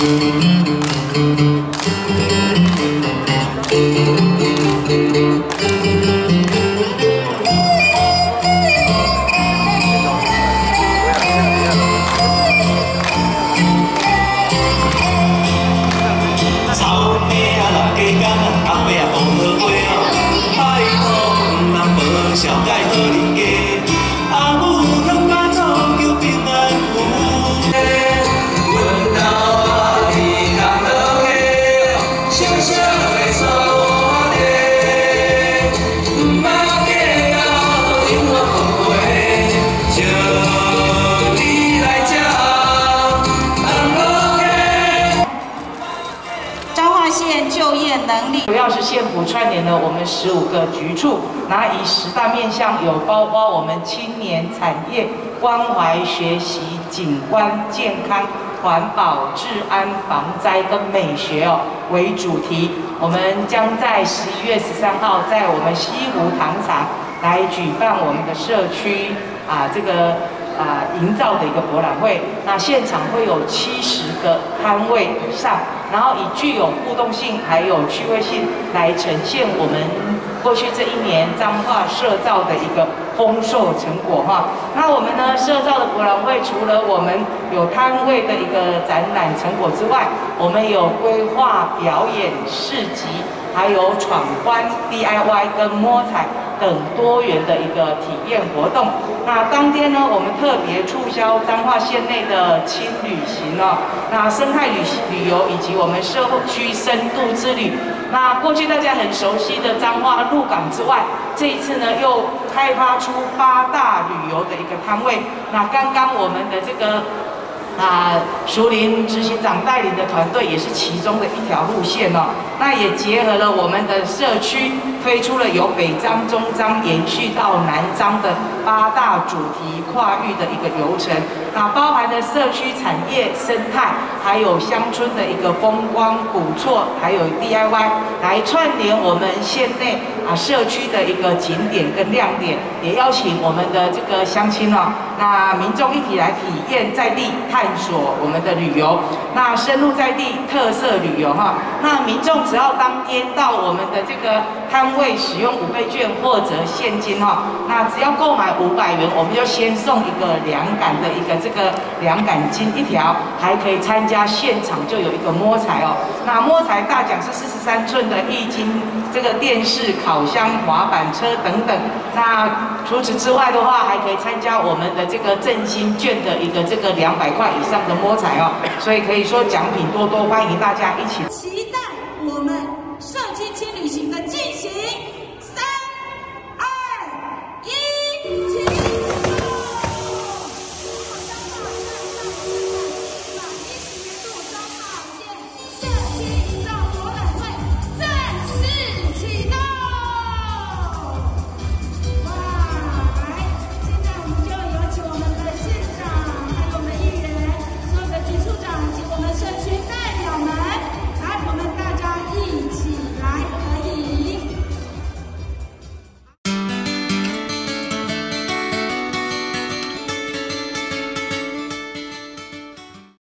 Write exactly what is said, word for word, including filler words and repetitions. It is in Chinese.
能力主要是县府串联了我们十五个局处，那以十大面向有包括我们青年产业、关怀学习、景观、健康、环保、治安、防灾跟美学哦为主题。我们将在十一月十三号在我们西湖糖厂来举办我们的社区啊这个。 啊、呃，营造的一个博览会，那现场会有七十个摊位以上，然后以具有互动性还有趣味性来呈现我们过去这一年彰化社造的一个丰硕成果哈。那我们呢，社造的博览会除了我们有摊位的一个展览成果之外，我们有规划表演市集，还有闯关 D I Y 跟摸彩。 等多元的一个体验活动。那当天呢，我们特别促销彰化县内的轻旅行哦，那生态旅旅游以及我们社区深度之旅。那过去大家很熟悉的彰化鹿港之外，这一次呢又开发出八大旅游的一个摊位。那刚刚我们的这个。 啊，淑林执行长带领的团队也是其中的一条路线哦。那也结合了我们的社区，推出了由北彰、中彰延续到南彰的八大主题跨域的一个流程。那包含了社区产业、生态，还有乡村的一个风光、古厝，还有 D I Y， 来串联我们县内啊社区的一个景点跟亮点。也邀请我们的这个乡亲哦，那民众一起来体验在地探。 探索我们的旅游，那深入在地特色旅游哈，那民众只要当天到我们的这个摊位使用五倍券或者现金哈，那只要购买五百元，我们就先送一个凉感的一个这个凉感巾一条，还可以参加现场就有一个摸彩哦。那摸彩大奖是四十三寸的液晶这个电视、烤箱、滑板车等等。那除此之外的话，还可以参加我们的这个振兴券的一个这个两百块。 以上的摸彩哦，所以可以说奖品多多，欢迎大家一起。